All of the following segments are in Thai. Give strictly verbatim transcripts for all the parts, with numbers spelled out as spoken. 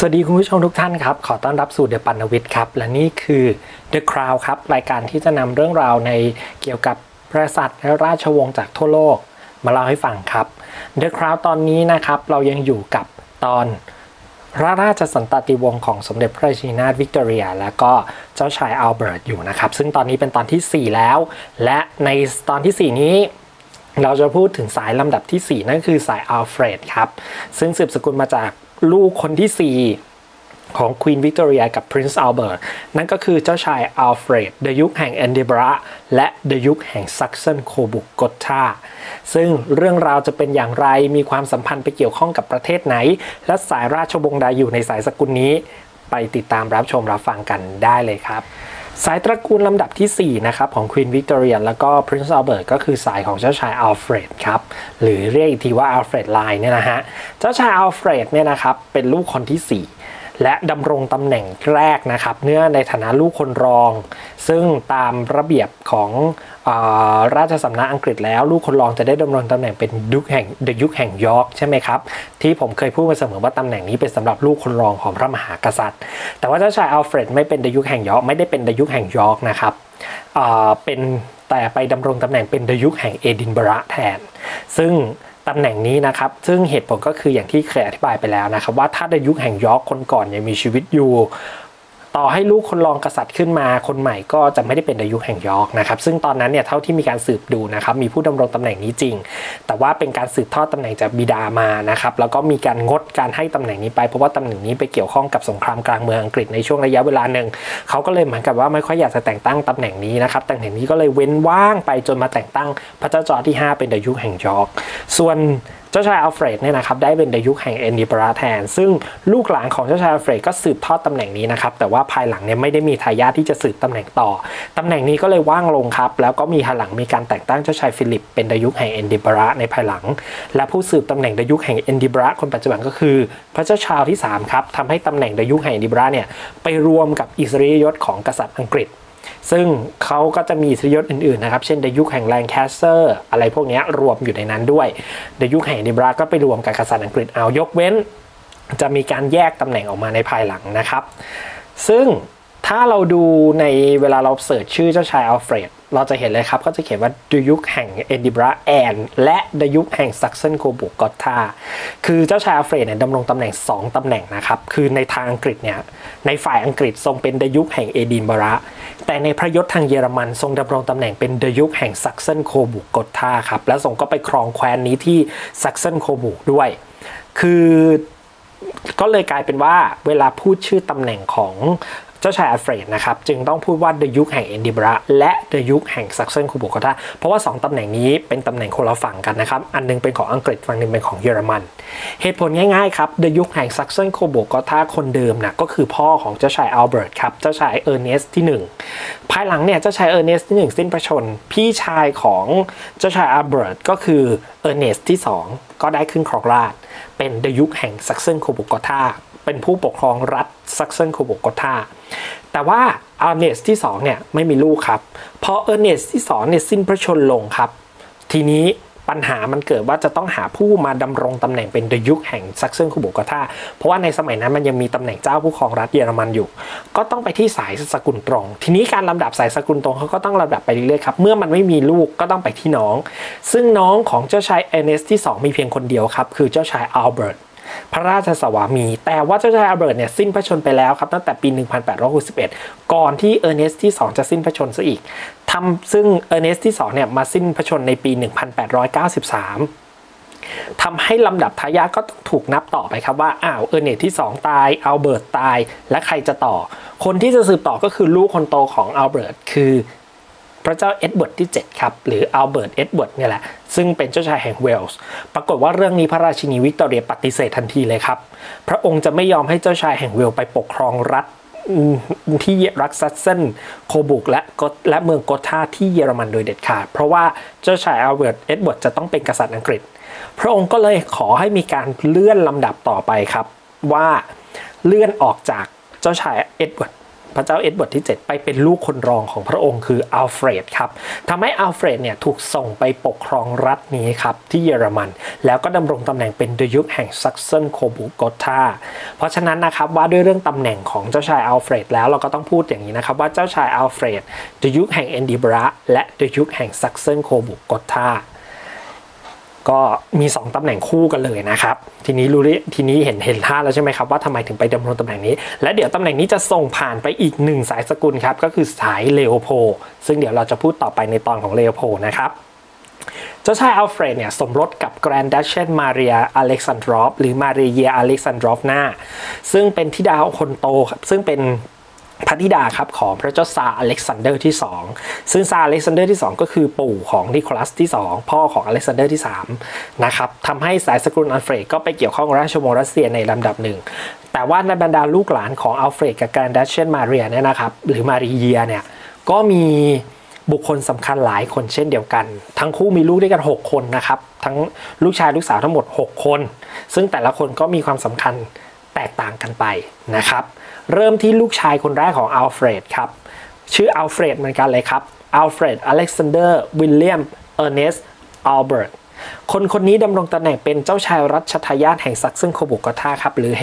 สวัสดีคุณผู้ชมทุกท่านครับขอต้อนรับสู่ The ปัณวิทย์ครับและนี่คือ The Crown ครับรายการที่จะนำเรื่องราวในเกี่ยวกับกษัตริย์และราชวงศ์จากทั่วโลกมาเล่าให้ฟังครับ The Crown ตอนนี้นะครับเรายังอยู่กับตอนพระราชสันตติวงศ์ของสมเด็จพระราชินีนาถวิกตอเรียและก็เจ้าชายอัลเบิร์ตอยู่นะครับซึ่งตอนนี้เป็นตอนที่สี่แล้วและในตอนที่สี่นี้เราจะพูดถึงสายลำดับที่สี่นั่นคือสายอัลเฟรดครับซึ่งสืบสกุลมาจากลูกคนที่สี่ของควีนวิกตอเรียกับ Prince Albert นั่นก็คือเจ้าชายอัลเฟรดเดยุคแห่งเอนดิบราและเดยุคแห่งซักเซนโคบุกกอตทาซึ่งเรื่องราวจะเป็นอย่างไรมีความสัมพันธ์ไปเกี่ยวข้องกับประเทศไหนและสายราชวงศ์ใดอยู่ในสายสกุลนี้ไปติดตามรับชมรับฟังกันได้เลยครับสายตระกูลลำดับที่สี่นะครับของควีนวิกตอเรียแล้วก็ Prince Albert ก็คือสายของเจ้าชายอัลเฟรดครับหรือเรียกอีกทีว่าอัลเฟรดไลน์เนี่ยนะฮะเจ้าชายอัลเฟรดเนี่ยนะครับเป็นลูกคนที่สี่และดำรงตำแหน่งแรกนะครับเนื่องในฐานะลูกคนรองซึ่งตามระเบียบของราชสำนักอังกฤษแล้วลูกคนรองจะได้ดำรงตำแหน่งเป็นดุคแห่งเดยุคแห่งยอร์กใช่ไหมครับที่ผมเคยพูดมาเสมอว่าตำแหน่งนี้เป็นสำหรับลูกคนรองของพระมหากษัตริย์แต่ว่าเจ้าชายอัลเฟรดไม่เป็นเดยุคแห่งยอร์กไม่ได้เป็นเดยุคแห่งยอร์กนะครับเป็นแต่ไปดำรงตำแหน่งเป็นเดยุคแห่งเอดินบะระแทนซึ่งตำแหน่งนี้นะครับซึ่งเหตุผลก็คืออย่างที่เคยอธิบายไปแล้วนะครับว่าถ้าในยุคแห่งยอร์กคนก่อนยังมีชีวิตอยู่ต่อให้ลูกคนรองกษัตริย์ขึ้นมาคนใหม่ก็จะไม่ได้เป็นในยุคแห่งยอร์กนะครับซึ่งตอนนั้นเนี่ยเท่าที่มีการสืบดูนะครับมีผู้ดำรงตำแหน่งนี้จริงแต่ว่าเป็นการสืบทอดตำแหน่งจากบิดามานะครับแล้วก็มีการงดการให้ตำแหน่งนี้ไปเพราะว่าตำแหน่งนี้ไปเกี่ยวข้องกับสงครามกลางเมืองอังกฤษในช่วงระยะเวลาหนึ่งเขาก็เลยเหมือนกับว่าไม่ค่อยอยากจะแต่งตั้งตำแหน่งนี้นะครับตำแหน่งนี้ก็เลยเว้นว่างไปจนมาแต่งตั้งพระเจ้าจอร์จที่ห้าเป็นในยุคแห่งยอร์กส่วนเจ้าชายอัลเฟรดเนี่ยนะครับได้เป็นเดยุคแห่งเอนดิบะระแทนซึ่งลูกหลานของเจ้าชายอัลเฟรดก็สืบทอดตำแหน่งนี้นะครับแต่ว่าภายหลังเนี่ยไม่ได้มีทายาทที่จะสืบตำแหน่งต่อตำแหน่งนี้ก็เลยว่างลงครับแล้วก็มีภายหลังมีการแต่งตั้งเจ้าชายฟิลิปเป็นเดยุคแห่งเอนดิบะระในภายหลังและผู้สืบตำแหน่งเดยุคแห่งเอนดิบะระคนปัจจุบันก็คือพระเจ้าชาร์ลส์ที่สามครับทำให้ตำแหน่งเดยุคแห่งเอนดิบะระเนี่ยไปรวมกับอิสริยยศของกษัตริย์อังกฤษซึ่งเขาก็จะมีอิสริยยศอื่นๆนะครับเช่นในยุคแห่งแลนแคสเซอร์อะไรพวกนี้รวมอยู่ในนั้นด้วยในยุคแห่งดิบราก็ไปรวมกับกษัตริย์อังกฤษเอายกเว้นจะมีการแยกตำแหน่งออกมาในภายหลังนะครับซึ่งถ้าเราดูในเวลาเราเสิร์ชชื่อเจ้าชายอัลเฟรดเราจะเห็นเลยครับก็จะเขียนว่าเดยุคแห่งเอนดิบราแอนและเดยุคแห่งซักเซนโคบุกกอตทาคือเจ้าชายอัลเฟรดเนี่ยดำรงตำแหน่งสองตำแหน่งนะครับคือในทางอังกฤษเนี่ยในฝ่ายอังกฤษทรงเป็นเดยุคแห่งเอดินบะระแต่ในพระยศทางเยอรมันทรงดำรงตำแหน่งเป็นเดยุคแห่งซักเซนโคบุกกอตทาครับและทรงก็ไปครองแคว้นนี้ที่ซักเซนโคบุกด้วยคือก็เลยกลายเป็นว่าเวลาพูดชื่อตำแหน่งของเจ้าชายอัลเฟรดนะครับจึงต้องพูดว่าเดยุคแห่งเอนดิบะระและเดยุคแห่งซักเซนโคบุกกอตทาเพราะว่าสองตำแหน่งนี้เป็นตำแหน่งคนละฝั่งกันนะครับอันนึงเป็นของอังกฤษฝั่งนึงเป็นของเยอรมันเหตุผลง่ายๆครับเดยุคแห่งซักเซนโคบุกกอตทาคนเดิมนะก็คือพ่อของเจ้าชายอัลเบิร์ตครับเจ้าชายเออร์เนสต์ที่หนึ่งภายหลังเนี่ยเจ้าชายเออร์เนสต์ที่หนึ่งสิ้นพระชนม์พี่ชายของเจ้าชายอัลเบิร์ตก็คือเออร์เนสต์ที่สองก็ได้ขึ้นครองราชย์เป็นเดยุคแห่งซักเซนโคบุกกอตทาเป็นผู้ปกครองรัฐซักเซนโคบุกกอตทาแต่ว่าอัลเนสที่สองเนี่ยไม่มีลูกครับพอเออร์เนสที่สองเนี่ยสิ้นพระชนม์ลงครับทีนี้ปัญหามันเกิดว่าจะต้องหาผู้มาดำรงตำแหน่งเป็นเดยุคแห่งซักเซนโคบุกกอตทาเพราะว่าในสมัยนั้นมันยังมีตำแหน่งเจ้าผู้ครองรัฐเยอรมันอยู่ก็ต้องไปที่สายสกุลตรงทีนี้การลำดับสายสกุลตรงเขาก็ต้องลำดับไปเรื่อยๆครับเมื่อมันไม่มีลูกก็ต้องไปที่น้องซึ่งน้องของเจ้าชายเออร์เนสที่สองมีเพียงคนเดียวครับคือเจ้าชายอัลเบิร์ตพระราชสวามีแต่ว่าเจ้าชายอัลเบิร์ตเนี่ยสิ้นพระชนม์ไปแล้วครับตั้งแต่ปีหนึ่งพันแปดร้อยหกสิบเอ็ดก่อนที่เออร์เนสที่สองจะสิ้นพระชนม์ซะอีกทำซึ่งเออร์เนสที่สองเนี่ยมาสิ้นพระชนม์ในปีหนึ่งพันแปดร้อยเก้าสิบสามทำให้ลำดับทายาทก็ถูกนับต่อไปครับว่าอ้าวเออร์เนสที่สองตายอัลเบิร์ตตายและใครจะต่อคนที่จะสืบต่อก็คือลูกคนโตของอัลเบิร์ตคือพระเจ้าเอ็ดเวิร์ดที่เจ็ดครับหรืออัลเบิร์ตเอ็ดเวิร์ดเนี่ยแหละซึ่งเป็นเจ้าชายแห่งเวลส์ปรากฏว่าเรื่องนี้พระราชินีวิกตอเรียปฏิเสธทันทีเลยครับพระองค์จะไม่ยอมให้เจ้าชายแห่งเวลส์ไปปกครองรัฐที่รักซัสเซนโคบุกและและเมืองกอตทาที่เยอรมันโดยเด็ดขาดเพราะว่าเจ้าชายอัลเบิร์ตเอ็ดเวิร์ดจะต้องเป็นกษัตริย์อังกฤษพระองค์ก็เลยขอให้มีการเลื่อนลำดับต่อไปครับว่าเลื่อนออกจากเจ้าชายเอ็ดเวิร์ดพระเจ้าเอ็ดเวิร์ดที่เจ็ดไปเป็นลูกคนรองของพระองค์คืออัลเฟรดครับทำให้อัลเฟรดเนี่ยถูกส่งไปปกครองรัฐนี้ครับที่เยอรมันแล้วก็ดำรงตำแหน่งเป็นเดยุคแห่งซักเซนโคบูโกธาเพราะฉะนั้นนะครับว่าด้วยเรื่องตำแหน่งของเจ้าชายอัลเฟรดแล้วเราก็ต้องพูดอย่างนี้นะครับว่าเจ้าชายอัลเฟรดเดยุคแห่งเอนดิบระและเดยุคแห่งซักเซนโคบูโกธาก็มีสองตำแหน่งคู่กันเลยนะครับทีนี้รู้ทีนี้เห็นเห็นท่าแล้วใช่ไหมครับว่าทำไมถึงไปดำรงตำแหน่งนี้และเดี๋ยวตำแหน่งนี้จะส่งผ่านไปอีกหนึ่งสายสกุลครับก็คือสายเลโอโพลซึ่งเดี๋ยวเราจะพูดต่อไปในตอนของเลโอโพลนะครับเจ้าชายอัลเฟรดเนี่ยสมรสกับแกรนด์ดัชเชสมาเรียอเล็กซานดรอฟหรือมาเรียอเล็กซานดรอฟนาซึ่งเป็นธิดาคนโตครับซึ่งเป็นพระธิดาครับของพระเจ้าซาร์อเล็กซานเดอร์ที่สองซึ่งซาร์อเล็กซานเดอร์ที่สองก็คือปู่ของนิโคลัสที่สองพ่อของอเล็กซานเดอร์ที่สามนะครับทำให้สายสกุลอัลเฟรดก็ไปเกี่ยวข้องกับราชวงศ์รัสเซียในลำดับหนึ่งแต่ว่าในบรรดาลูกหลานของอัลเฟรดกับแกรนด์ดัชเชสมาเรียเนี่ยนะครับหรือมารีเยียเนี่ยก็มีบุคคลสำคัญหลายคนเช่นเดียวกันทั้งคู่มีลูกด้วยกันหกคนนะครับทั้งลูกชายลูกสาวทั้งหมดหกคนซึ่งแต่ละคนก็มีความสำคัญแตกต่างกันไปนะครับเริ่มที่ลูกชายคนแรกของอัลเฟรดครับชื่ออัลเฟรดเหมือนกันเลยครับอัลเฟรดอเล็กซานเดอร์วิลเลียมเออร์เนสต์อัลเบิร์ตคนคนนี้ดำรงตำแหน่งเป็นเจ้าชายรัชทายาทแห่งซักเซนโคบูโกธาครับหรือ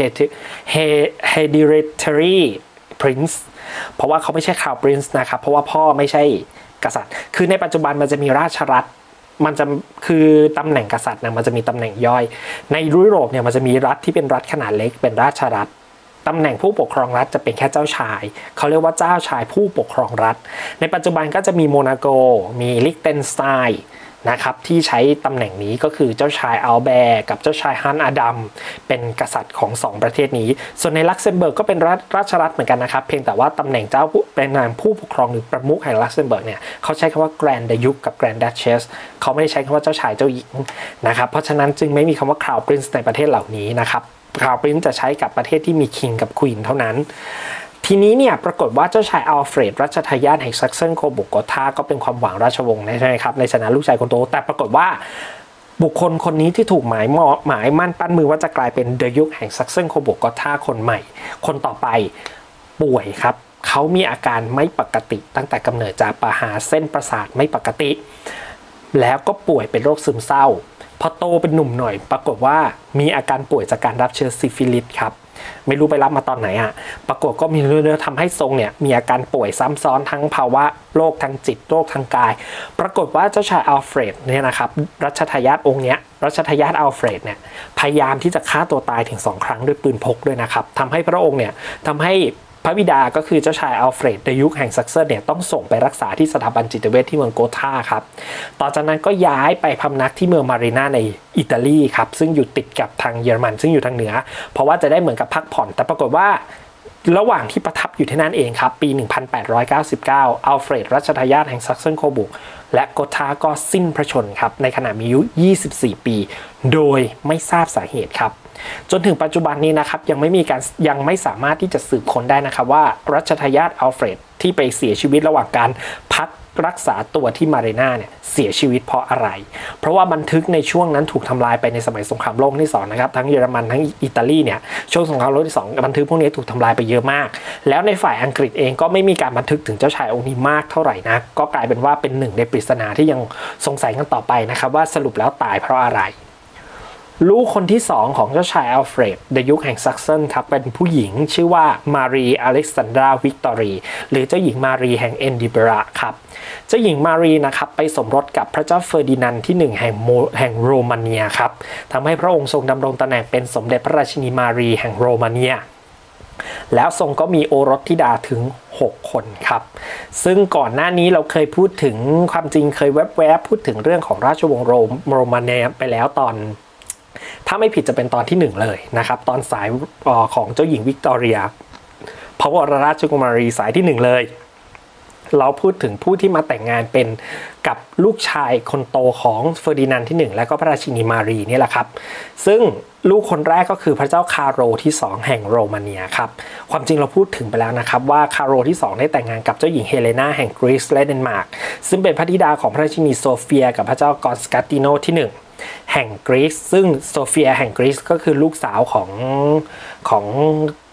hereditary prince เพราะว่าเขาไม่ใช่ crown prince นะครับเพราะว่าพ่อไม่ใช่กษัตริย์คือในปัจจุบันมันจะมีราชรัฐมันจะคือตำแหน่งกษัตริย์นะมันจะมีตำแหน่งย่อยในยุโรปเนี่ยมันจะมีรัฐที่เป็นรัฐขนาดเล็กเป็นราชรัฐตำแหน่งผู้ปกครองรัฐจะเป็นแค่เจ้าชายเขาเรียกว่าเจ้าชายผู้ปกครองรัฐในปัจจุบันก็จะมีโมนาโกมีลิกเทนสไตน์นะครับที่ใช้ตำแหน่งนี้ก็คือเจ้าชายอัลแบร์กับเจ้าชายฮันอาดัมเป็นกษัตริย์ของสองประเทศนี้ส่วนในลักเซมเบิร์กก็เป็นรัฐราชรัฐเหมือนกันนะครับเพียงแต่ว่าตำแหน่งเจ้าเป็นนามผู้ปกครองหรือประมุขแห่งลักเซมเบิร์กเนี่ยเขาใช้คำว่าแกรนด์ยุคกับแกรนด์ดัชเชสเขาไม่ได้ใช้คำว่าเจ้าชายเจ้าหญิงนะครับเพราะฉะนั้นจึงไม่มีคำว่าคราวปรินซ์ในประเทศเหล่านี้นะครับคราวปรินซ์จะใช้กับประเทศที่มีคิงกับควีนเท่านั้นทีนี้เนี่ยปรากฏว่าเจ้าชายอัลเฟรดรัชทายาทแห่งซักเซนโคบูโกธาก็เป็นความหวังราชวงศ์ใช่ไหมครับในฐานะลูกชายคนโตแต่ปรากฏว่าบุคคลคนนี้ที่ถูกหมายหมอหมายมั่นปั้นมือว่าจะกลายเป็นเดยุคแห่งซักเซนโคบูโกธาคนใหม่คนต่อไปป่วยครับเขามีอาการไม่ปกติตั้งแต่กำเนิดจากปัญหาเส้นประสาทไม่ปกติแล้วก็ป่วยเป็นโรคซึมเศร้าพอโตเป็นหนุ่มหน่อยปรากฏว่ามีอาการป่วยจากการรับเชื้อซิฟิลิสครับไม่รู้ไปรับมาตอนไหนอ่ะปรากฏก็มีเรื่องทำให้ทรงเนี่ยมีอาการป่วยซ้ำซ้อนทั้งภาวะโรคทางจิตโรคทางกายปรากฏว่าเจ้าชายอัลเฟรดเนี่ยนะครับรัชทายาทองค์เนี้ยรัชทายาทอัลเฟรดเนี่ยพยายามที่จะฆ่าตัวตายถึงสองครั้งด้วยปืนพกด้วยนะครับทำให้พระองค์เนี่ยทำให้พระบิดาก็คือเจ้าชายอัลเฟรดในยุคแห่งซักเซนเนี่ยต้องส่งไปรักษาที่สถาบันจิตเวชที่เมืองโกธาครับต่อจากนั้นก็ย้ายไปพำนักที่เมืองมารีนาในอิตาลีครับซึ่งอยู่ติดกับทางเยอรมันซึ่งอยู่ทางเหนือเพราะว่าจะได้เหมือนกับพักผ่อนแต่ปรากฏว่าระหว่างที่ประทับอยู่ที่นั่นเองครับปีหนึ่งพันแปดร้อยเก้าสิบเก้าอัลเฟรดรัชทายาทแห่งซักเซนโคบุกและโกธาก็สิ้นพระชนม์ครับในขณะมีอายุยี่สิบสี่ปีโดยไม่ทราบสาเหตุครับจนถึงปัจจุบันนี้นะครับยังไม่มีการยังไม่สามารถที่จะสืบค้นได้นะครับว่ารัชทายาทอัลเฟรดที่ไปเสียชีวิตระหว่างการพักรักษาตัวที่มารีนาเนี่ยเสียชีวิตเพราะอะไรเพราะว่าบันทึกในช่วงนั้นถูกทำลายไปในสมัยสงครามโลกที่สองนะครับทั้งเยอรมันทั้งอิตาลีเนี่ยช่วงสงครามโลกที่สองบันทึกพวกนี้ถูกทำลายไปเยอะมากแล้วในฝ่ายอังกฤษเองก็ไม่มีการบันทึกถึงเจ้าชายองค์นี้มากเท่าไหร่นะก็กลายเป็นว่าเป็นหนึ่งในปริศนาที่ยังสงสัยกันต่อไปนะครับว่าสรุปแล้วตายเพราะอะไรลูกคนที่สองของเจ้าชายอัลเฟรดในยุคแห่งซักเซนครับเป็นผู้หญิงชื่อว่ามารีอเล็กซานดราวิกตอรีหรือเจ้าหญิงมารีแห่งเอนดิบระครับเจ้าหญิงมารีนะครับไปสมรสกับพระเจ้าเฟอร์ดินานด์ที่หนึ่งแห่งแห่งโรมาเนียครับทำให้พระองค์ทรงดำรงตำแหน่งเป็นสมเด็จพระราชินีมารีแห่งโรมาเนียแล้วทรงก็มีโอรสธิดาถึงหกคนครับซึ่งก่อนหน้านี้เราเคยพูดถึงความจริงเคยแวบๆพูดถึงเรื่องของราชวงศ์โรมโรมาเนียไปแล้วตอนถ้าไม่ผิดจะเป็นตอนที่หนึ่งเลยนะครับตอนสายของเจ้าหญิงวิกตอเรียพระวรราชกุมารีสายที่หนึ่งเลยเราพูดถึงผู้ที่มาแต่งงานเป็นกับลูกชายคนโตของเฟอร์ดินานด์ที่หนึ่งและก็พระราชินีมารีนี่แหละครับซึ่งลูกคนแรกก็คือพระเจ้าคาร์โรที่สองแห่งโรมาเนียครับความจริงเราพูดถึงไปแล้วนะครับว่าคาร์โรที่สองได้แต่งงานกับเจ้าหญิงเฮเลนาแห่งกรีซและเดนมาร์กซึ่งเป็นพระธิดาของพระราชินีโซเฟียกับพระเจ้ากอนสกันติโนที่หนึ่งแห่งกรีซซึ่งโซเฟียแห่งกรีซก็คือลูกสาวของของ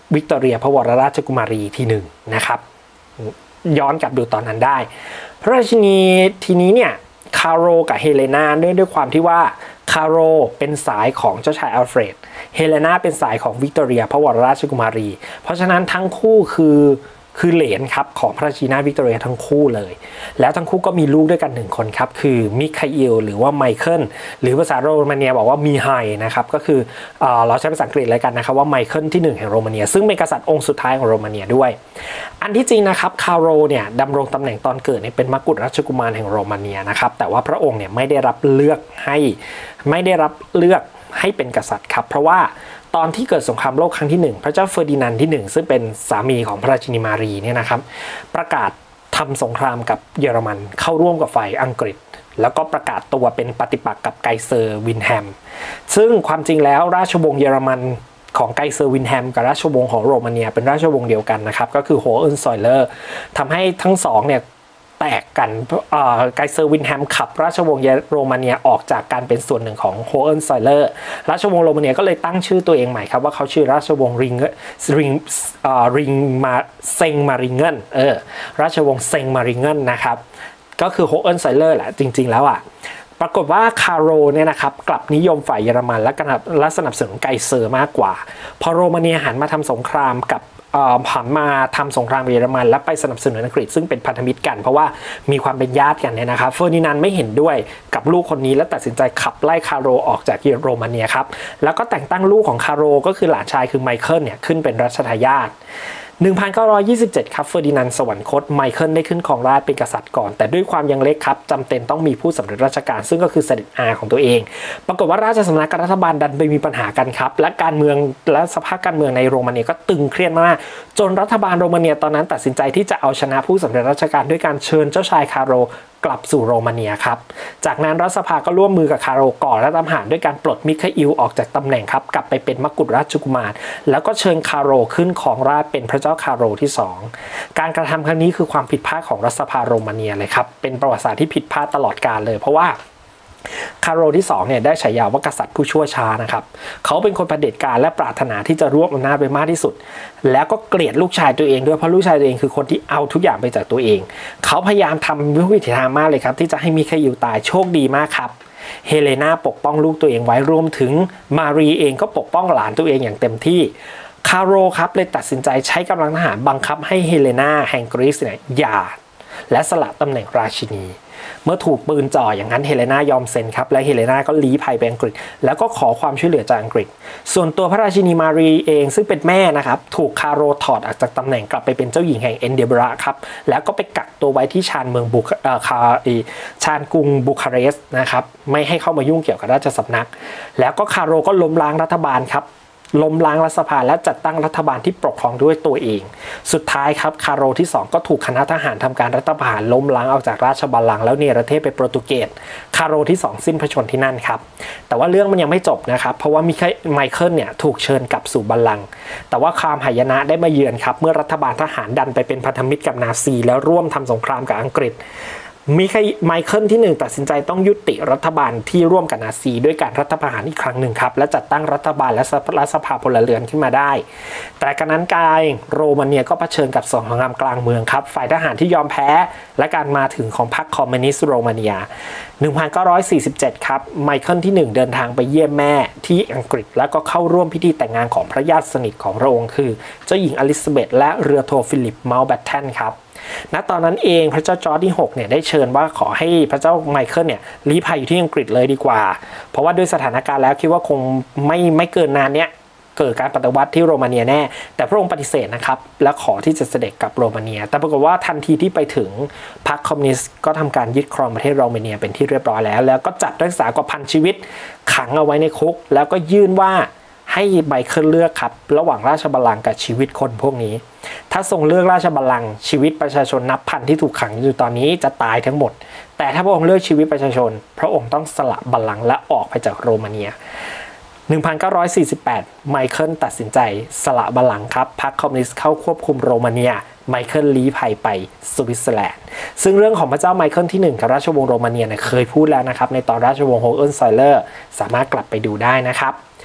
วิกตอเรียพระวรราชกุมารีทีหนึ่งนะครับย้อนกลับดูตอนนั้นได้พระราชินีทีนี้เนี่ยคาโรกับเฮเลนาเนื่องด้วยความที่ว่าคาโรเป็นสายของเจ้าชายอัลเฟรดเฮเลนาเป็นสายของวิกตอเรียพระวรราชกุมารีเพราะฉะนั้นทั้งคู่คือคือเหลนครับของพระราชินีวิกตอเรียทั้งคู่เลยแล้วทั้งคู่ก็มีลูกด้วยกันหนึ่งคนครับคือมิคาอิลหรือว่าไมเคิลหรือภาษาโรมาเนียบอกว่ามีไฮนะครับก็คือเอ่อเราใช้ภาษาอังกฤษอะไรกันนะครับว่าไมเคิลที่หนึ่งแห่งโรมาเนียซึ่งเป็นกษัตริย์องค์สุดท้ายของโรมาเนียด้วยอันที่จริงนะครับคาโรเนี่ยดำรงตำแหน่งตอนเกิดเนี่ยเป็นมกุฎราชกุมารแห่งโรมาเนียนะครับแต่ว่าพระองค์เนี่ยไม่ได้รับเลือกให้ไม่ได้รับเลือกให้เป็นกษัตริย์ครับเพราะว่าตอนที่เกิดสงครามโลกครั้งที่หนึ่งพระเจ้าเฟอร์ดินานด์ที่หนึ่งซึ่งเป็นสามีของพระราชินีมารีเนี่ยนะครับประกาศทำสงครามกับเยอรมันเข้าร่วมกับฝ่ายอังกฤษแล้วก็ประกาศตัวเป็นปฏิปักษ์กับไกเซอร์วินแฮมซึ่งความจริงแล้วราชวงศ์เยอรมันของไกเซอร์วินแฮมกับราชวงศ์ของโรมาเนียเป็นราชวงศ์เดียวกันนะครับก็คือโฮเอินซอยเลอร์ทำให้ทั้งสองเนี่ยแตกกันไกเซอร์วินแฮมขับราชวงศ์โรมาเนียออกจากการเป็นส่วนหนึ่งของโฮเอินซอยเลอร์ราชวงศ์โรมาเนียก็เลยตั้งชื่อตัวเองใหม่ครับว่าเขาชื่อราชวงศ์ริงริงริงมาเซงมาริเงินเออราชวงศ์เซงมาริเงินนะครับก็คือโฮเอินซอยเลอร์แหละจริงๆแล้วอ่ะปรากฏว่าคาโรเนี่ยนะครับกลับนิยมฝ่ายเยอรมันและและสนับสนุนไกเซอร์มากกว่าพอโรมาเนียหันมาทำสงครามกับผ่านมาทำสงครามเยอรมันและไปสนับสนุนอังกฤษซึ่งเป็นพันธมิตรกันเพราะว่ามีความเป็นญาติกันเนี่ยนะครับเฟอร์ดินานด์ไม่เห็นด้วยกับลูกคนนี้และตัดสินใจขับไล่คาโรออกจากโรมาเนียครับแล้วก็แต่งตั้งลูกของคาโรก็คือหลานชายคือไมเคิลเนี่ยขึ้นเป็นรัชทายาทหนึ่งพันเก้าร้อยยี่สิบเจ็ดครับเฟอร์ดินานด์สวรรคตไมเคิลได้ขึ้นครองราชย์เป็นกษัตริย์ก่อนแต่ด้วยความยังเล็กครับจำเป็นต้องมีผู้สำเร็จราชการซึ่งก็คือเสด็จอาของตัวเองปรากฏว่าราชสำนักกับรัฐบาลดันไปมีปัญหากันครับและการเมืองและสภาพการเมืองในโรมาเนียก็ตึงเครียดมากจนรัฐบาลโรมาเนียตอนนั้นตัดสินใจที่จะเอาชนะผู้สำเร็จราชการด้วยการเชิญเจ้าชายคาโรกลับสู่โรมาเนียครับจากนั้นรัฐสภาก็ร่วมมือกับคาโรก่อรัฐประหารด้วยการปลดมิคาอิลออกจากตำแหน่งครับกลับไปเป็นมกุฎราชกุมารแล้วก็เชิญคาโรขึ้นครองราชย์เป็นพระเจ้าคาโรที่สองการกระทำครั้งนี้คือความผิดพลาดของรัฐสภาโรมาเนียเลยครับเป็นประวัติศาสตร์ที่ผิดพลาดตลอดกาลเลยเพราะว่าคาโรที่สองเนี่ยได้ฉายาว่ากษัตริย์ผู้ชั่วช้านะครับเขาเป็นคนเผด็จการและปรารถนาที่จะรวบอำนาจไปมากที่สุดแล้วก็เกลียดลูกชายตัวเองด้วยเพราะลูกชายตัวเองคือคนที่เอาทุกอย่างไปจากตัวเองเขาพยายามทำวิถีทางมากเลยครับที่จะให้มิคาอิลตายโชคดีมากครับเฮเลนาปกป้องลูกตัวเองไว้รวมถึงมารีเองก็ปกป้องหลานตัวเองอย่างเต็มที่คาโรครับเลยตัดสินใจใช้กำลังทหารบังคับให้เฮเลนาแห่งกรีซเนี่ยหย่าและสละตำแหน่งราชินีเมื่อถูกปืนจ่ออย่างนั้นเฮเลนายอมเซ็นครับและเฮเลนาก็ลี้ภัยไปอังกฤษแล้วก็ขอความช่วยเหลือจากอังกฤษส่วนตัวพระราชินีมารีเองซึ่งเป็นแม่นะครับถูกคาโรถอดออกจากตำแหน่งกลับไปเป็นเจ้าหญิงแห่งเอนเดบราครับแล้วก็ไปกักตัวไว้ที่ชานเมืองบุคาคาชานกรุงบูคาเรสต์นะครับไม่ให้เข้ามายุ่งเกี่ยวกับราชสำนักแล้วก็คาโรก็ล้มล้างรัฐบาลครับล้มล้างรัฐสภาและจัดตั้งรัฐบาลที่ปกครองด้วยตัวเองสุดท้ายครับคาโรที่สองก็ถูกคณะทหารทำการรัฐประหารล้มล้างออกจากราชบัลลังก์แล้วเนรเทศไปโปรตุเกสคาโรที่สองสิ้นพระชนม์ที่นั่นครับแต่ว่าเรื่องมันยังไม่จบนะครับเพราะว่าไมเคิลเนี่ยถูกเชิญกลับสู่บัลลังก์แต่ว่าความหายนะได้มาเยือนครับเมื่อรัฐบาลทหารดันไปเป็นพันธมิตรกับนาซีแล้วร่วมทำสงครามกับอังกฤษมีไมเคิลที่หนึ่งตัดสินใจต้องยุติรัฐบาลที่ร่วมกับนาซีด้วยการรัฐประหารอีกครั้งหนึ่งครับและจัดตั้งรัฐบาลและรัฐสภาพลเรือนขึ้นมาได้แต่กระนั้นกายโรมาเนียก็เผชิญกับสงครามกลางเมืองครับฝ่ายทหารที่ยอมแพ้และการมาถึงของพรรคคอมมิวนิสต์โรมาเนียหนึ่งพันเก้าร้อยสี่สิบเจ็ดครับไมเคิลที่หนึ่งเดินทางไปเยี่ยมแม่ที่อังกฤษแล้วก็เข้าร่วมพิธีแต่งงานของพระญาติสนิทของพระองค์คือเจ้าหญิงอลิซาเบธและเรือโทฟิลิปเมาท์แบตเทนครับณตอนนั้นเองพระเจ้าจอร์จที่หกเนี่ยได้เชิญว่าขอให้พระเจ้าไมเคิลเนี่ยลี้ภัยอยู่ที่อังกฤษเลยดีกว่าเพราะว่าด้วยสถานการณ์แล้วคิดว่าคงไม่ไม่เกินนานเนี้ยเกิดการปฏิวัติที่โรมาเนียแน่แต่พระองค์ปฏิเสธนะครับและขอที่จะเสด็จกลับโรมาเนียแต่ปรากฏว่าทันทีที่ไปถึงพรรคคอมมิวนิสต์ก็ทำการยึดครองประเทศโรมาเนียเป็นที่เรียบร้อยแล้วแล้วก็จับนักศึกษากว่าพันชีวิตขังเอาไว้ในคุกแล้วก็ยื่นว่าให้ไมเคิลเลือกครับระหว่างราชบัลลังก์กับชีวิตคนพวกนี้ถ้าทรงเลือกราชบัลลังก์ชีวิตประชาชนนับพันที่ถูกขังอยู่ตอนนี้จะตายทั้งหมดแต่ถ้าพระองค์เลือกชีวิตประชาชนพระองค์ต้องสละบัลลังก์และออกไปจากโรมาเนียหนึ่งพันเก้าร้อยสี่สิบแปดไมเคิลตัดสินใจสละบัลลังก์ครับพรรคคอมมิวนิสต์เข้าควบคุมโรมาเนียไมเคิลลี้ภัยไปสวิตเซอร์แลนด์ซึ่งเรื่องของพระเจ้าไมเคิลที่หนึ่งกับราชวงศ์โรมาเนียเนี่ยเคยพูดแล้วนะครับในตอนราชวงศ์โฮเอินซอยเลอร์สามารถกลับไปดูได้นะครับ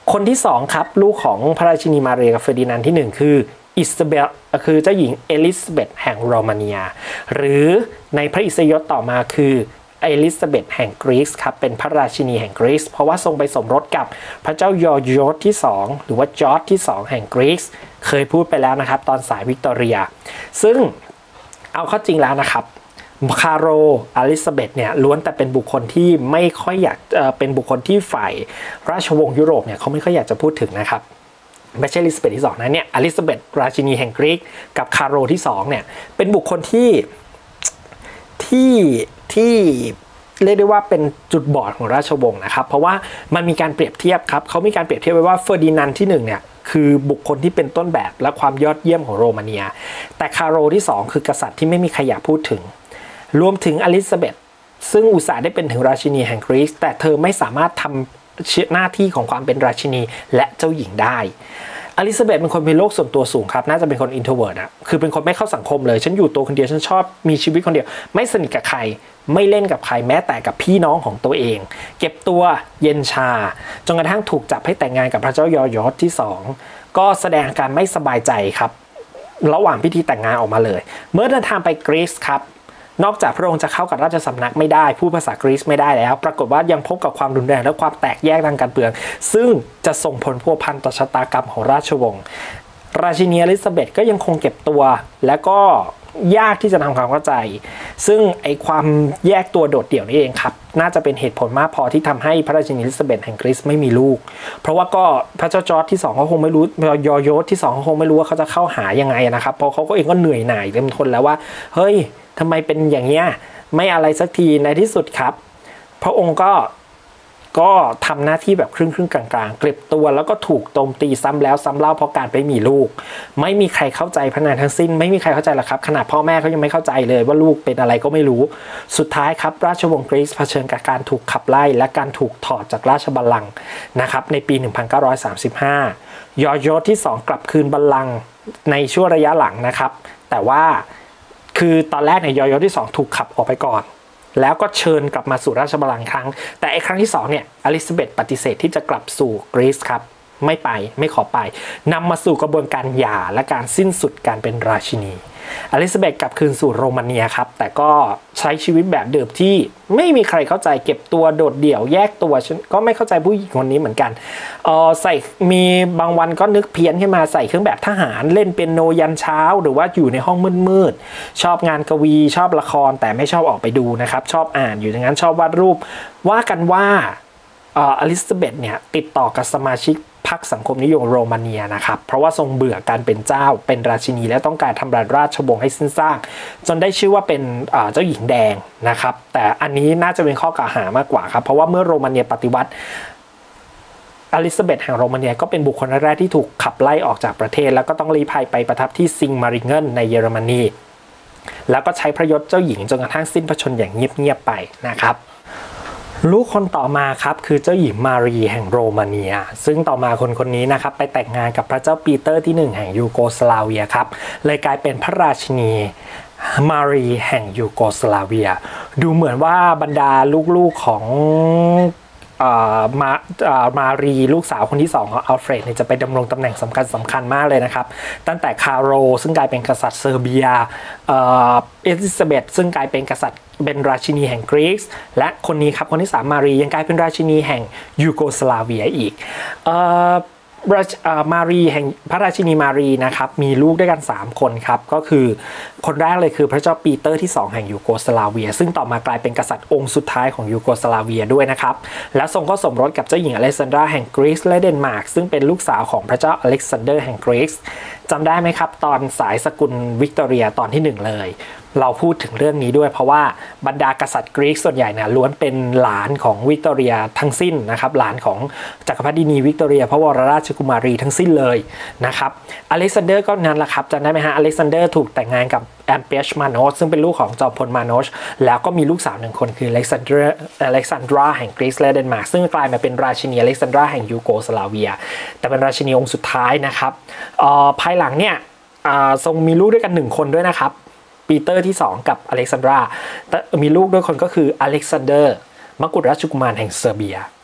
คนที่สองครับลูกของพระราชินีมาเรียกับเฟอร์ดินานด์ที่หนึ่งคืออิซาเบลคือเจ้าหญิงเอลิซาเบธแห่งโรมาเนียหรือในพระอิสริยยศต่อมาคือเอลิซาเบธแห่งกรีซครับเป็นพระราชินีแห่งกรีซเพราะว่าทรงไปสมรสกับพระเจ้ายอร์จที่สองหรือว่าจอร์จที่สองแห่งกรีซเคยพูดไปแล้วนะครับตอนสายวิกตอเรียซึ่งเอาเข้าจริงแล้วนะครับคาร์โรอลิซาเบธเนี่ยล้วนแต่เป็นบุคคลที่ไม่ค่อยอยากเอ่อเป็นบุคคลที่ฝ่ายราชวงศ์ยุโรปเนี่ยเขาไม่ค่อยอยากจะพูดถึงนะครับไม่ใช่อลิซาเบธที่สองนะเนี่ยอลิซาเบธราชินีแห่งกรีกกับคาร์โรที่สองเนี่ยเป็นบุคคลที่ที่ที่เรียกได้ว่าเป็นจุดบอดของราชวงศ์นะครับเพราะว่ามันมีการเปรียบเทียบครับเขามีการเปรียบเทียบไว้ว่าเฟอร์ดินานด์ที่หนึ่งเนี่ยคือบุคคลที่เป็นต้นแบบและความยอดเยี่ยมของโรมาเนียแต่คาร์โรที่สองคือกษัตริย์ที่ไม่มีใครอยากพูดถึงรวมถึงอลิซาเบธซึ่งอุตส่าห์ได้เป็นถึงราชินีแห่งกรีซแต่เธอไม่สามารถทำหน้าที่ของความเป็นราชินีและเจ้าหญิงได้อลิซาเบธเป็นคนมีโลกส่วนตัวสูงครับน่าจะเป็นคนอินโทรเวิร์ตอะคือเป็นคนไม่เข้าสังคมเลยฉันอยู่ตัวคนเดียวฉันชอบมีชีวิตคนเดียวไม่สนิทกับใครไม่เล่นกับใครแม้แต่กับพี่น้องของตัวเองเก็บตัวเย็นชาจนกระทั่งถูกจับให้แต่งงานกับพระเจ้ายอร์จที่สองก็แสดงอาการไม่สบายใจครับระหว่างพิธีแต่งงานออกมาเลยเมื่อเดินทางไปกรีซครับนอกจากพระองค์จะเข้ากับราชสำนักไม่ได้พูดภาษากรีซไม่ได้แล้วปรากฏว่ายังพบกับความรุนแรงและความแตกแยกทางการเมืองซึ่งจะส่งผลพัวพันต่อชะตากรรมของราชวงศ์ราชินีอลิซาเบธก็ยังคงเก็บตัวและก็ยากที่จะทำความเข้าใจซึ่งไอความแยกตัวโดดเดี่ยวนี่เองครับน่าจะเป็นเหตุผลมากพอที่ทำให้พระราชินีอลิซาเบธแห่งกรีซไม่มีลูกเพราะว่าก็พระเจ้าจอร์จที่สองเขาคงไม่รู้ยอร์จที่สองเขาคงไม่รู้ว่าเขาจะเข้าหายังไงนะครับเพราะเขาก็เองก็เหนื่อยหน่ายเต็มทนแล้วว่าเฮ้ยทำไมเป็นอย่างเงี้ยไม่อะไรสักทีในที่สุดครับพระองค์ก็ก็ทำหน้าที่แบบครึ่งครึ่งกลางๆเก็บตัวแล้วก็ถูกโจมตีซ้ำแล้วซ้ำเล่าเพราะการไม่มีลูกไม่มีใครเข้าใจพระนางทั้งสิ้นไม่มีใครเข้าใจหรอกครับขนาดพ่อแม่เขายังไม่เข้าใจเลยว่าลูกเป็นอะไรก็ไม่รู้สุดท้ายครับราชวงศ์กรีซเผชิญกับการถูกขับไล่และการถูกถอดจากราชบัลลังก์นะครับในปีหนึ่งพันเก้าร้อยสามสิบห้ายอร์จที่สองกลับคืนบัลลังก์ในช่วงระยะหลังนะครับแต่ว่าคือตอนแรกเนี่ยยอร์จที่สองถูกขับออกไปก่อนแล้วก็เชิญกลับมาสู่ราชบัลลังก์ครั้งแต่ไอ้ครั้งที่สองเนี่ยอลิซาเบธปฏิเสธที่จะกลับสู่กรีซครับไม่ไปไม่ขอไปนำมาสู่กระบวนการหย่าและการสิ้นสุดการเป็นราชินีอลิซาเบธกลับคืนสู่โรมาเนียครับแต่ก็ใช้ชีวิตแบบเดิมที่ไม่มีใครเข้าใจเก็บตัวโดดเดี่ยวแยกตัวฉันก็ไม่เข้าใจผู้หญิงคนนี้เหมือนกันเออใส่มีบางวันก็นึกเพี้ยนขึ้นมาใส่เครื่องแบบทหารเล่นเปียโนยันเช้าหรือว่าอยู่ในห้องมืดๆชอบงานกวีชอบละครแต่ไม่ชอบออกไปดูนะครับชอบอ่านอยู่อย่างนั้นชอบวาดรูปว่ากันว่าอลิซาเบธเนี่ยติดต่อกับสมาชิกพรรคสังคมนิยมโรมาเนียนะครับเพราะว่าทรงเบื่อการเป็นเจ้าเป็นราชินีและต้องการทำลายราชวงศ์ให้สิ้นซากจนได้ชื่อว่าเป็นเจ้าหญิงแดงนะครับแต่อันนี้น่าจะเป็นข้อกล่าวหามากกว่าครับเพราะว่าเมื่อโรมาเนียปฏิวัติอลิซาเบธแห่งโรมาเนียก็เป็นบุคคลแรกที่ถูกขับไล่ออกจากประเทศแล้วก็ต้องลี้ภัยไปประทับที่ซิงมาริเงินในเยอรมนีแล้วก็ใช้พระยศเจ้าหญิงจนกระทั่งสิ้นพระชนม์อย่างเงียบๆไปนะครับลูกคนต่อมาครับคือเจ้าหญิงมารีแห่งโรมาเนียซึ่งต่อมาคนคนนี้นะครับไปแต่งงานกับพระเจ้าปีเตอร์ที่หนึ่งแห่งยูโกสลาเวียครับเลยกลายเป็นพระราชินีมารีแห่งยูโกสลาเวียดูเหมือนว่าบรรดาลูกๆของมามารีลูกสาวคนที่สองของอัลเฟรดเนี่ยจะไปดำรงตำแหน่งสำคัญสำคัญมากเลยนะครับตั้งแต่คาร์โรซึ่งกลายเป็นกษัตริย์เซอร์เบียเอลิซาเบธซึ่งกลายเป็นกษัตริย์เป็นราชินีแห่งกรีซและคนนี้ครับคนที่สามมารียังกลายเป็นราชินีแห่งยูโกสลาเวียอีกมารีแห่งพระราชินีมารีนะครับมีลูกด้วยกันสามคนครับก็คือคนแรกเลยคือพระเจ้าปีเตอร์ที่สองแห่งยูโกสลาเวียซึ่งต่อมากลายเป็นกษัตริย์องค์สุดท้ายของยูโกสลาเวียด้วยนะครับและทรงก็สมรสกับเจ้าหญิงอเล็กซานดราแห่งกรีซและเดนมาร์กซึ่งเป็นลูกสาวของพระเจ้าอเล็กซานเดอร์แห่งกรีซจำได้ไหมครับตอนสายสกุลวิกตอเรียตอนที่หนึ่งเลยเราพูดถึงเรื่องนี้ด้วยเพราะว่าบรรดากษัตริย์กรีกส่วนใหญ่นะล้วนเป็นหลานของวิกตอเรียทั้งสิ้นนะครับหลานของจักรพรรดินีวิกตอเรียพระวรราชกุมารีทั้งสิ้นเลยนะครับอเล็กซานเดอร์ก็นั่นแหละครับจำได้ไหมฮะอเล็กซานเดอร์ถูกแต่งงานกับแอมเปียชมาโนสซึ่งเป็นลูกของจอมพลมาโนชแล้วก็มีลูกสาวหนึ่งคนคืออเล็กซานเดอร์อเล็กซานดราแห่งกรีซและเดนมาร์กซึ่งกลายมาเป็นราชินีอเล็กซานดราแห่งยูโกสลาเวียแต่เป็นราชินีองค์สุดท้ายนะครับภายหลังเนี่ยทรงมีลูกด้วยกันหนึ่งคนด้วยนะครับปีเตอร์ที่สองกับอเล็กซานดรามีลูกด้วยคนก็คืออเล็กซานเดอร์มกุฎราชกุมารแห่งเซอร์เบีย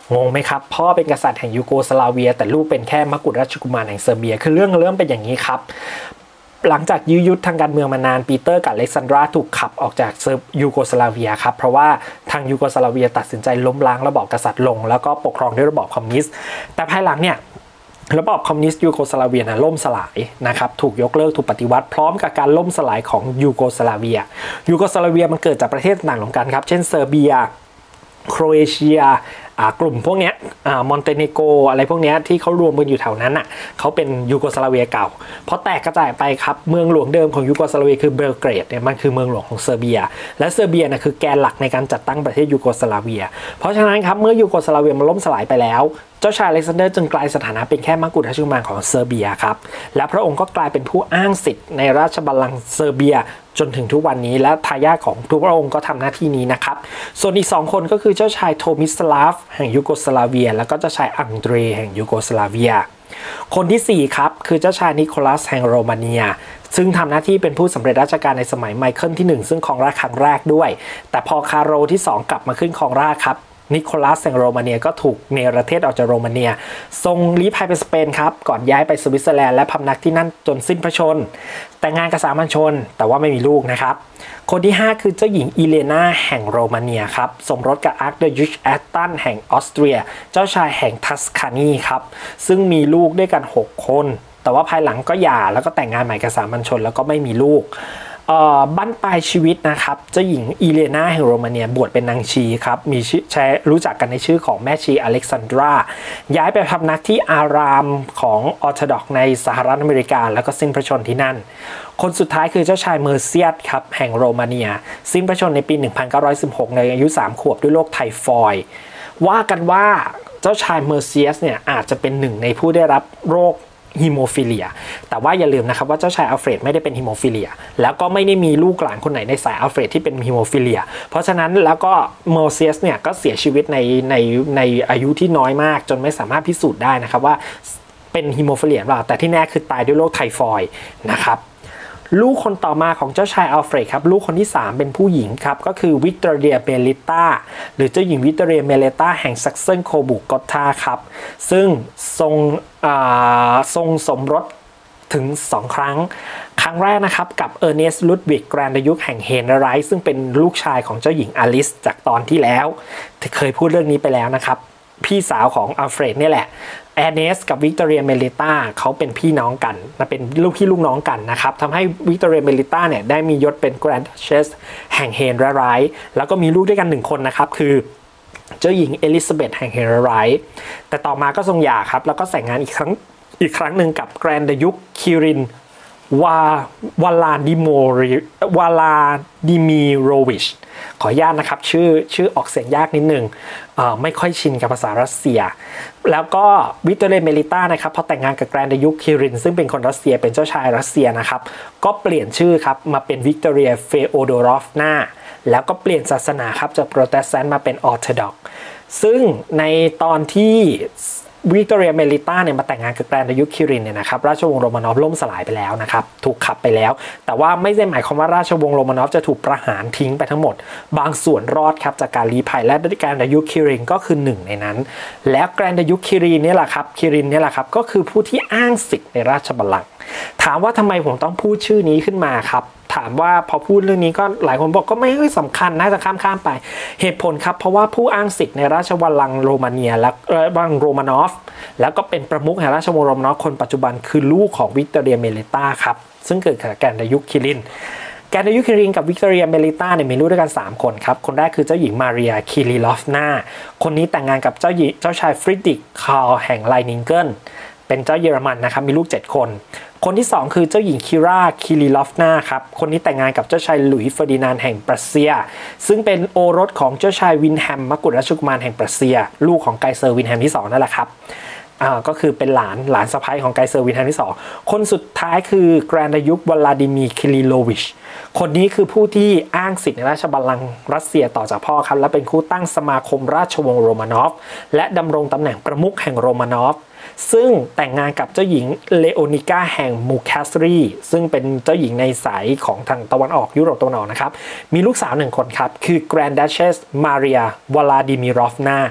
งงไหมครับพ่อเป็นกษัตริย์แห่งยูโกสลาเวียแต่ลูกเป็นแค่มกุฎราชกุมารแห่งเซอร์เบียคือเรื่องเริ่มเป็นอย่างนี้ครับหลังจากยื้อยุดทางการเมืองมานานปีเตอร์กับอเล็กซานดราถูกขับออกจากยูโกสลาเวียครับเพราะว่าทางยูโกสลาเวียตัดสินใจล้มล้างระบอบกษัตริย์ลงแล้วก็ปกครองด้วยระบอบคอมมิวนิสต์แต่ภายหลังเนี่ยระบอบคอมมิวนิสต์ยูโกสลาเวียนะล่มสลายนะครับถูกยกเลิกถูกปฏิวัติพร้อมกับการล่มสลายของยูโกสลาเวียยูโกสลาเวียมันเกิดจากประเทศต่างๆกันครับเช่นเซอร์เบียโครเอเชียกลุ่มพวกนี้มอนเตเนโกรอะไรพวกนี้ที่เขารวมกันอยู่แถวนั้นอ่ะเขาเป็นยูโกสลาเวียเก่าพอแตกกระจายไปครับเมืองหลวงเดิมของยูโกสลาเวียคือเบลเกรดเนี่ยมันคือเมืองหลวงของเซอร์เบียและเซอร์เบียนะคือแกนหลักในการจัดตั้งประเทศยูโกสลาเวียเพราะฉะนั้นครับเมื่อยูโกสลาเวียมันล่มสลายไปแล้วเจ้าชายอเล็กซานเดอร์จึงกลายสถานะเป็นแค่มกุฎราชกุมารของเซอร์เบียครับและพระองค์ก็กลายเป็นผู้อ้างสิทธิ์ในราชบัลลังก์เซอร์เบียจนถึงทุกวันนี้และทายาทของทุกพระองค์ก็ทำหน้าที่นี้นะครับส่วนอีกสองคนก็คือเจ้าชายโทมิสลาฟแห่งยูโกสลาเวียแล้วก็เจ้าชายอังเดรแห่งยูโกสลาเวียคนที่สี่ครับคือเจ้าชายนิโคลัสแห่งโรมาเนียซึ่งทำหน้าที่เป็นผู้สำเร็จราชการในสมัยไมเคิลที่หนึ่งซึ่งครองราชย์ครั้งแรกด้วยแต่พอคาโรที่สองกลับมาขึ้นครองราชย์ครับนิโคลัสแห่งโรมาเนียก็ถูกเนรเทศออกจากโรมาเนียทรงลี้ภัยไปสเปนครับก่อนย้ายไปสวิตเซอร์แลนด์และพำนักที่นั่นจนสิ้นพระชนม์แต่งงานกับสามัญชนแต่ว่าไม่มีลูกนะครับคนที่ห้าคือเจ้าหญิงอีเลนาแห่งโรมาเนียครับสมรสกับอาร์คเดยุชแอตตันแห่งออสเตรียเจ้าชายแห่งทัสคานีครับซึ่งมีลูกด้วยกันหกคนแต่ว่าภายหลังก็หย่าแล้วก็แต่งงานใหม่กับสามัญชนแล้วก็ไม่มีลูกบั้นปลายชีวิตนะครับเจ้าหญิงอีเลนาแห่งโรมาเนียบวชเป็นนางชีครับมีชื่อใช้รู้จักกันในชื่อของแม่ชีอเล็กซานดราย้ายไปพำนักที่อารามของออร์โธดอกซ์ในสหรัฐอเมริกาแล้วก็สิ้นพระชนม์ที่นั่นคนสุดท้ายคือเจ้าชายเมอร์เซียสครับแห่งโรมาเนียสิ้นพระชนม์ในปีหนึ่งพันเก้าร้อยสิบหกในอายุสามขวบด้วยโรคไทฟอยด์ว่ากันว่าเจ้าชายเมอร์เซียสเนี่ยอาจจะเป็นหนึ่งในผู้ได้รับโรคฮีโมฟิเลียแต่ว่าอย่าลืมนะครับว่าเจ้าชายอัลเฟรดไม่ได้เป็นฮีโมฟิเลียแล้วก็ไม่ได้มีลูกหลานคนไหนในสายอัลเฟรดที่เป็นฮีโมฟิเลียเพราะฉะนั้นแล้วก็เมอร์เซียสเนี่ยก็เสียชีวิตในในในอายุที่น้อยมากจนไม่สามารถพิสูจน์ได้นะครับว่าเป็นฮีโมฟิเลียหรือเปล่าแต่ที่แน่คือตายด้วยโรคไทฟอยด์นะครับลูกคนต่อมาของเจ้าชายอัลเฟรดครับลูกคนที่สามเป็นผู้หญิงครับก็คือวิกตอเรียเมลิต้าหรือเจ้าหญิงวิกตอเรียเมลิต้าแห่งซักเซนโคบุกกอตทาครับซึ่งทรงทรงสมรสถึงสองครั้งครั้งแรกนะครับกับเออร์เนสต์ลุดวิกแกรนดยุคแห่งเฮนไรท์ซึ่งเป็นลูกชายของเจ้าหญิงอลิซจากตอนที่แล้วเคยพูดเรื่องนี้ไปแล้วนะครับพี่สาวของอัลเฟรดนี่แหละแอนเนสกับวิกตอเรียเมลิต้าเขาเป็นพี่น้องกันนะเป็นลูกพี่ลูกน้องกันนะครับทำให้วิกตอเรียเมลิต้าเนี่ยได้มียศเป็นแกรนด์ดัชเชสแห่งเฮนไรท์แล้วก็มีลูกด้วยกันหนึ่งคนนะครับคือเจ้าหญิงเอลิซาเบธแห่งเฮนไรท์แต่ต่อมาก็ทรงหย่าครับแล้วก็แต่งงานอีกครั้งอีกครั้งหนึ่งกับแกรนดยุคคิรินวาวาลาดิโมริวาลาดิมิโรวิชขออนุญาตนะครับชื่อชื่อออกเสียงยากนิดนึงไม่ค่อยชินกับภาษารัสเซียแล้วก็วิกตอเรียเมลิต้านะครับพอแต่งงานกับแกรนดยุคคิรินซึ่งเป็นคนรัสเซียเป็นเจ้าชายรัสเซียนะครับก็เปลี่ยนชื่อครับมาเป็นวิกตอเรียเฟโอโดรอฟนาแล้วก็เปลี่ยนศาสนาครับจากโปรเตสแตนต์มาเป็นออร์โธดอกซ์ซึ่งในตอนที่วิกตอเรียเมลิต้าเนี่ยมาแต่งงานกับแกรนดยุคคิรินเนี่ยนะครับราชวงศ์โรมานอฟล่มสลายไปแล้วนะครับถูกขับไปแล้วแต่ว่าไม่ได้หมายความว่าราชวงศ์โรมานอฟจะถูกประหารทิ้งไปทั้งหมดบางส่วนรอดครับจากการลี้ภัยและแกรนดยุคคิรินก็คือหนึ่งในนั้นแล้วแกรนดยุคคิรินเนี่ยแหละครับคิรินเนี่ยแหละครับก็คือผู้ที่อ้างสิทธิ์ในราชบัลลังก์ถามว่าทำไมผมต้องพูดชื่อนี้ขึ้นมาครับถามว่าพอพูดเรื่องนี้ก็หลายคนบอกก็ไม่ค่อยสำคัญน่าจะข้ามข้ามไปเหตุผลครับเพราะว่าผู้อ้างสิทธิ์ในราชบัลลังก์โรมาเนียและบังโรมานอฟแล้วก็เป็นประมุขแห่งราชวงศ์โรมานอฟคนปัจจุบันคือลูกของวิกตอเรียเมลิต้าครับซึ่งเกิดจากแกรนดยุคคิรินแกรนดยุคคิรินกับวิกตอเรียเมลิต้าเนี่ยมีลูกด้วยกันสามคนครับคนแรกคือเจ้าหญิงมาเรียคิริลอฟนาคนนี้แต่งงานกับเจ้าหญิงเจ้าชายฟริดริกคาร์ลแห่งไลนิงเกิลเป็นเจ้าเยอรมันนะครับมีลูกเจ็ดคนคนที่สองคือเจ้าหญิงคิราคิริลอฟนาครับคนนี้แต่งงานกับเจ้าชายหลุยส์เฟอร์ดินานด์แห่งปรัสเซียซึ่งเป็นโอรสของเจ้าชายวินแฮมมกุฎราชกุมารแห่งปรัสเซียลูกของไกเซอร์วินแฮมที่สองนั่นแหละครับอ่าก็คือเป็นหลานหลานสะใภ้ของไกเซอร์วินแฮมที่สองคนสุดท้ายคือแกรนดยุควลาดิมีร์คิริโลวิชคนนี้คือผู้ที่อ้างสิทธิในราชบัลลังก์รัสเซียต่อจากพ่อครับและเป็นผู้ตั้งสมาคมราชวงศ์โรมานอฟและดำรงตำแหน่งประมุขแห่งโรมานอฟซึ่งแต่งงานกับเจ้าหญิงเลโอนิกาแห่งมูแคสรีซึ่งเป็นเจ้าหญิงในสายของทางตะวันออกยุโรปตะวันออกนะครับมีลูกสาวหนึ่งคนครับคือแกรนด์ดัชเชสมาเรียวลาดิมิรอฟนา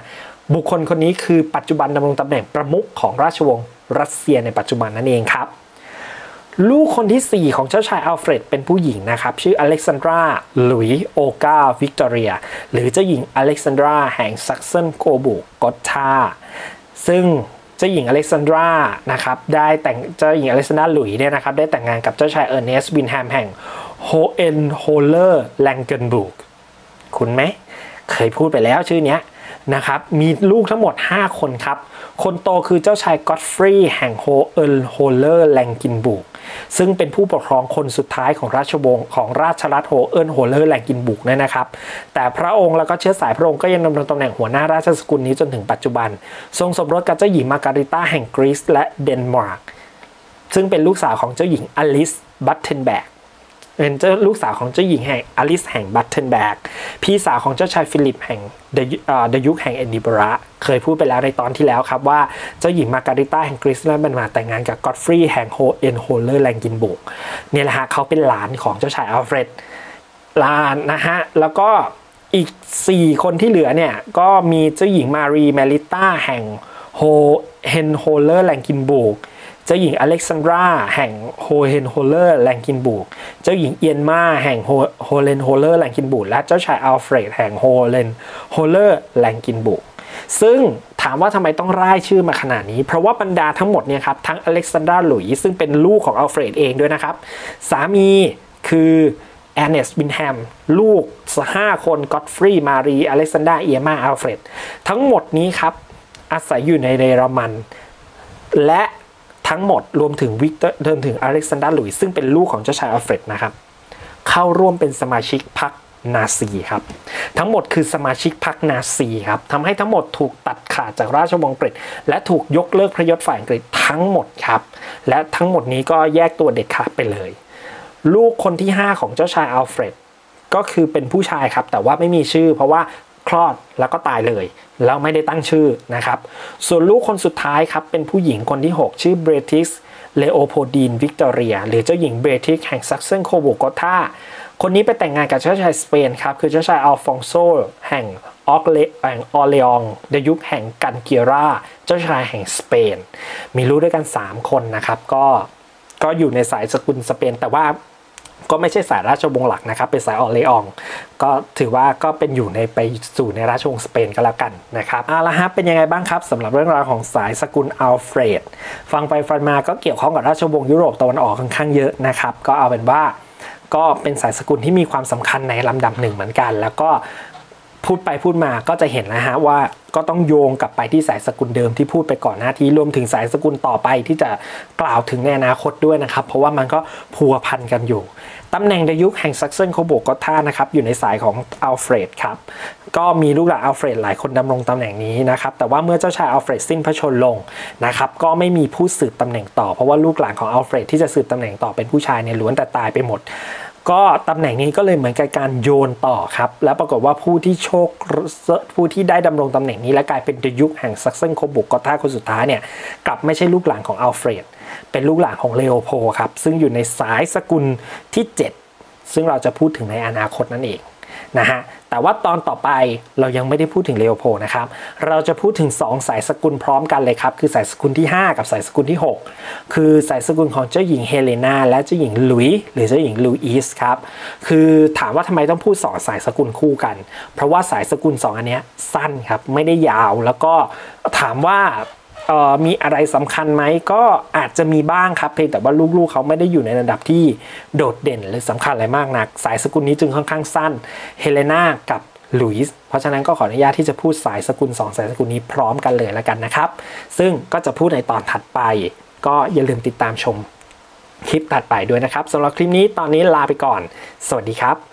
บุคคลคนนี้คือปัจจุบันดำรงตำแหน่งประมุขของราชวงศ์รัสเซียในปัจจุบันนั่นเองครับลูกคนที่สี่ของเจ้าชายอัลเฟรดเป็นผู้หญิงนะครับชื่ออเล็กซานดราหลุยโอกาวิกตอเรียหรือเจ้าหญิงอเล็กซานดราแห่งซักเซนโกบุกอตทาซึ่งเจ้าหญิงอเล็กซานดรานะครับได้แต่งเจ้าหญิงอเล็กซานดราหลุยเนี่ยนะครับได้แต่งงานกับเจ้าชายเออร์เนสต์วินแฮมแห่งโฮเอนโฮเลอร์แลงเกนบุกคุณไหมเคยพูดไปแล้วชื่อเนี้ยนะครับมีลูกทั้งหมดห้าคนครับคนโตคือเจ้าชายก็อตฟรีย์แห่งโฮเอนโฮเลอร์แลงกินบุกซึ่งเป็นผู้ปกครองคนสุดท้ายของราชวงศ์ของราชรัฐโฮเอิร์นโฮเลอร์แลงกินบุกเนี่ยนะครับแต่พระองค์แล้วก็เชื้อสายพระองค์ก็ยังดำรงตำแหน่งหัวหน้าราชสกุลนี้จนถึงปัจจุบันทรงสมรสกับเจ้าหญิงมาการิต้าแห่งกรีซและเดนมาร์กซึ่งเป็นลูกสาวของเจ้าหญิงอลิซบัตเทนแบกเป็นเจ้าลูกสาวของเจ้าหญิงแห่งอลิซแห่งบัตเทนแบกพี่สาวของเจ้าชายฟิลิปแห่งเดยุคแห่งเอดินบะระเคยพูดไปแล้วในตอนที่แล้วครับว่าเจ้าหญิงมาการิต้าแห่งกรีซและเดนมาร์กแต่งงานกับก็อตฟรีย์แห่งโฮเอนโฮเลอร์แลงกินบุกเนี่ยแหละฮะเขาเป็นหลานของเจ้าชายอัลเฟรดหลานนะฮะแล้วก็อีกสี่คนที่เหลือเนี่ยก็มีเจ้าหญิงมารีเมลิต้าแห่งโฮเฮนโฮเลอร์แลงกินบุกเจ้าหญิงอเล็กซานดราแห่งโฮเฮนโฮเลอร์แลงกินบุกเจ้าหญิงเอียนมาแห่งโฮเลนโฮเลอร์แลงกินบุกและเจ้าชายอัลเฟรดแห่งโฮเลนโฮเลอร์แลงกินบุกซึ่งถามว่าทำไมต้องร่ายชื่อมาขนาดนี้เพราะว่าบรรดาทั้งหมดเนี่ยครับทั้งอเล็กซานดราหลุยส์ซึ่งเป็นลูกของอัลเฟรดเองด้วยนะครับสามีคือแอนเนสวินแฮมลูกห้าคนก็อตฟรีย์มารีอเล็กซานดราเอียมาอัลเฟรดทั้งหมดนี้ครับอาศัยอยู่ในเยอรมันและทั้งหมดรวมถึงวิกเตอร์รวมถึงอเล็กซานดราหลุยส์ซึ่งเป็นลูกของเจ้าชายอัลเฟรดนะครับเข้าร่วมเป็นสมาชิกพรรคนาซีครับทั้งหมดคือสมาชิกพรรคนาซีครับทำให้ทั้งหมดถูกตัดขาดจากราชวงศ์อังกฤษและถูกยกเลิกพระยศฝ่ายอังกฤษทั้งหมดครับและทั้งหมดนี้ก็แยกตัวเด็ดขาดไปเลยลูกคนที่ห้าของเจ้าชายอัลเฟรดก็คือเป็นผู้ชายครับแต่ว่าไม่มีชื่อเพราะว่าคลอดแล้วก็ตายเลยแล้วไม่ได้ตั้งชื่อนะครับส่วนลูกคนสุดท้ายครับเป็นผู้หญิงคนที่หกชื่อเบรติสเลโอโพดีนวิกตอเรียหรือเจ้าหญิงเบรติสแห่งซักเซนโคบูกอตทาคนนี้ไปแต่งงานกับเจ้าชายสเปนครับคือเจ้าชายอัลฟองโซแห่งออกเลแห่งออร์เลองในยุคแห่งกันเกียราเจ้าชายแห่งสเปนมีลูกด้วยกันสามคนนะครับก็ก็อยู่ในสายสกุลสเปนแต่ว่าก็ไม่ใช่สายราชวงศ์หลักนะครับเป็นสายออร์เลองก็ถือว่าก็เป็นอยู่ในไปสู่ในราชวงศ์สเปนก็แล้วกันนะครับเอาละฮะเป็นยังไงบ้างครับสำหรับเรื่องราวของสายสกุลอัลเฟรดฟังไปฟังมาก็เกี่ยวข้องกับราชวงศ์ยุโรปตะวันออกค่อนข้างเยอะนะครับก็เอาเป็นว่าก็เป็นสายสกุลที่มีความสำคัญในลำดับหนึ่งเหมือนกันแล้วก็พูดไปพูดมาก็จะเห็นนะฮะว่าก็ต้องโยงกลับไปที่สายสกุลเดิมที่พูดไปก่อนหน้าที่รวมถึงสายสกุลต่อไปที่จะกล่าวถึงในอนาคตด้วยนะครับเพราะว่ามันก็พัวพันกันอยู่ตำแหน่งในยุคแห่งซักเซนโคบูกอตทานะครับอยู่ในสายของอัลเฟรดครับก็มีลูกหลานอัลเฟรดหลายคนดำรงตำแหน่งนี้นะครับแต่ว่าเมื่อเจ้าชายอัลเฟรดสิ้นพระชนม์ลงนะครับก็ไม่มีผู้สืบตำแหน่งต่อเพราะว่าลูกหลานของอัลเฟรดที่จะสืบตำแหน่งต่อเป็นผู้ชายเนี่ยล้วนแต่ตายไปหมดก็ตำแหน่งนี้ก็เลยเหมือนกับการโยนต่อครับแล้วปรากฏว่าผู้ที่โชคผู้ที่ได้ดำรงตำแหน่งนี้และกลายเป็นยุคแห่งซักเซนโคบูกอตทาคนสุดท้ายเนี่ยกลับไม่ใช่ลูกหลานของอัลเฟรดเป็นลูกหลานของเลโอโพลครับซึ่งอยู่ในสายสกุลที่เจ็ดซึ่งเราจะพูดถึงในอนาคตนั่นเองนะฮะแต่ว่าตอนต่อไปเรายังไม่ได้พูดถึงเลโอโพลนะครับเราจะพูดถึงสองสายสกุลพร้อมกันเลยครับคือสายสกุลที่ห้ากับสายสกุลที่หกคือสายสกุลของเจ้าหญิงเฮเลนาและเจ้าหญิงลุยหรือเจ้าหญิงลูอิสครับคือถามว่าทำไมต้องพูดสองสายสกุลคู่กันเพราะว่าสายสกุลสองอันนี้สั้นครับไม่ได้ยาวแล้วก็ถามว่ามีอะไรสำคัญไหมก็อาจจะมีบ้างครับเพียงแต่ว่าลูกๆเขาไม่ได้อยู่ในระดับที่โดดเด่นหรือสำคัญอะไรมากนักสายสกุลนี้จึงค่อนข้างสั้นเฮเลนากับลุยส์เพราะฉะนั้นก็ขออนุญาตที่จะพูดสายสกุลสองสายสกุลนี้พร้อมกันเลยแล้วกันนะครับซึ่งก็จะพูดในตอนถัดไปก็อย่าลืมติดตามชมคลิปถัดไปด้วยนะครับสำหรับคลิปนี้ตอนนี้ลาไปก่อนสวัสดีครับ